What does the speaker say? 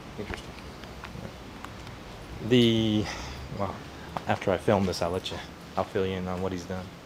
Interesting. Well, after I film this, I'll fill you in on what he's done.